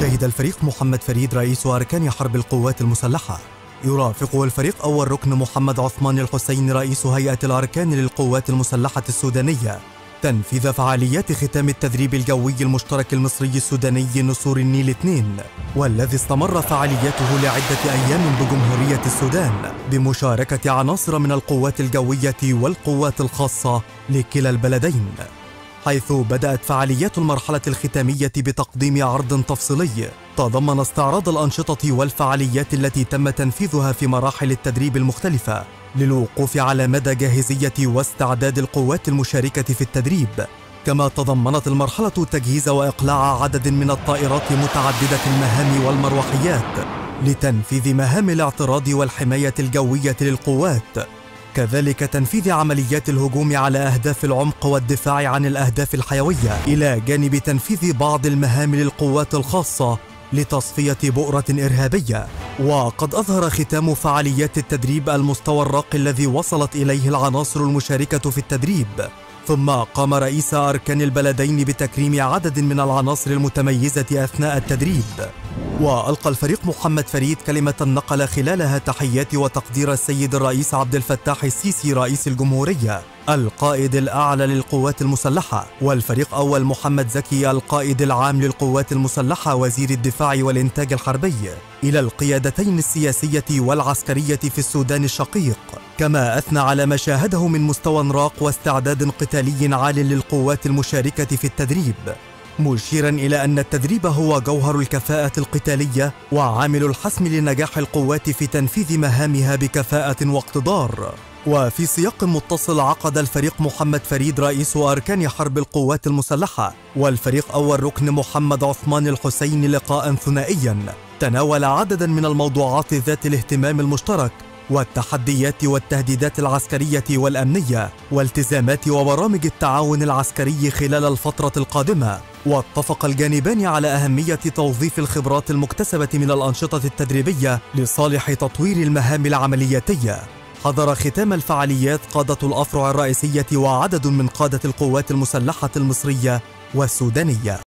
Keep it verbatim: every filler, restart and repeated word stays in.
شهد الفريق محمد فريد رئيس أركان حرب القوات المسلحة. يرافقه الفريق أول ركن محمد عثمان الحسين رئيس هيئة الأركان للقوات المسلحة السودانية تنفيذ فعاليات ختام التدريب الجوي المشترك المصري السوداني نسور النيل اثنين، والذي استمر فعالياته لعدة أيام بجمهورية السودان بمشاركة عناصر من القوات الجوية والقوات الخاصة لكلا البلدين، حيث بدأت فعاليات المرحلة الختامية بتقديم عرض تفصيلي تضمن استعراض الأنشطة والفعاليات التي تم تنفيذها في مراحل التدريب المختلفة للوقوف على مدى جاهزية واستعداد القوات المشاركة في التدريب. كما تضمنت المرحلة تجهيز وإقلاع عدد من الطائرات متعددة المهام والمروحيات لتنفيذ مهام الاعتراض والحماية الجوية للقوات، كذلك تنفيذ عمليات الهجوم على أهداف العمق والدفاع عن الأهداف الحيوية، إلى جانب تنفيذ بعض المهام للقوات الخاصة لتصفية بؤرة إرهابية. وقد أظهر ختام فعاليات التدريب المستوى الراقي الذي وصلت إليه العناصر المشاركة في التدريب، ثم قام رئيس أركان البلدين بتكريم عدد من العناصر المتميزة أثناء التدريب. وألقى الفريق محمد فريد كلمة نقل خلالها تحيات وتقدير السيد الرئيس عبد الفتاح السيسي رئيس الجمهورية القائد الأعلى للقوات المسلحة، والفريق أول محمد زكي القائد العام للقوات المسلحة وزير الدفاع والإنتاج الحربي، إلى القيادتين السياسية والعسكرية في السودان الشقيق. كما أثنى على ما شاهده من مستوى راق واستعداد قتالي عال للقوات المشاركة في التدريب، مشيرا إلى أن التدريب هو جوهر الكفاءة القتالية وعامل الحسم لنجاح القوات في تنفيذ مهامها بكفاءة واقتدار. وفي سياق متصل عقد الفريق محمد فريد رئيس أركان حرب القوات المسلحة والفريق أول ركن محمد عثمان الحسين لقاء ثنائيا تناول عددا من الموضوعات ذات الاهتمام المشترك والتحديات والتهديدات العسكرية والأمنية والتزامات وبرامج التعاون العسكري خلال الفترة القادمة. واتفق الجانبان على أهمية توظيف الخبرات المكتسبة من الأنشطة التدريبية لصالح تطوير المهام العملياتية. حضر ختام الفعاليات قادة الأفرع الرئيسية وعدد من قادة القوات المسلحة المصرية والسودانية.